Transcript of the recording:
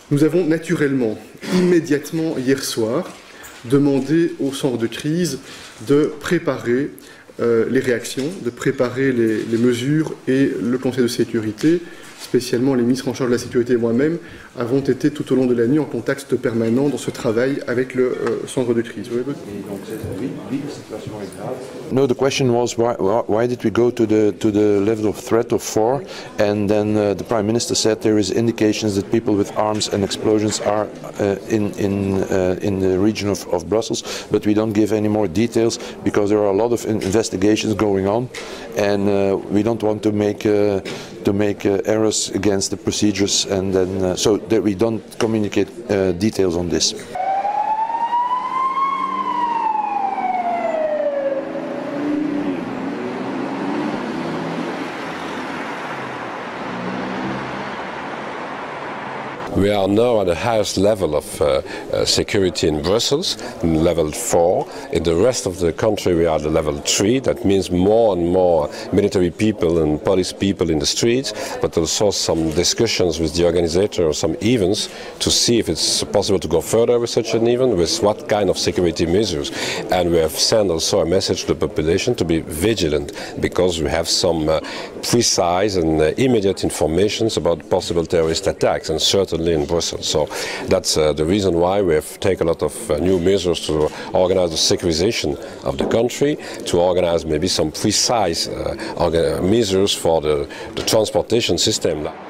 Nous avons naturellement, immédiatement hier soir, demandé au centre de crise de préparer les réactions, de préparer les mesures, et le Conseil de sécurité, spécialement les ministres en charge de la sécurité et moi-même, avons été tout au long de la nuit en contact permanent dans ce travail avec le centre de crise. No, the question was why did we go to the level of threat of 4, and then the Prime Minister said there is indications that people with arms and explosions are in the region of Brussels, but we don't give any more details because there are a lot of investigations going on, and we don't want to make errors against the procedures, and then so that we don't communicate details on this. We are now at the highest level of security in Brussels, level 4. In the rest of the country we are at level 3. That means more and more military people and police people in the streets, but also some discussions with the organizer of some events to see if it's possible to go further with such an event, with what kind of security measures. And we have sent also a message to the population to be vigilant, because we have some precise and immediate information about possible terrorist attacks, and certainly in Brussels. So that's the reason why we have taken a lot of new measures to organize the securization of the country, to organize maybe some precise measures for the transportation system.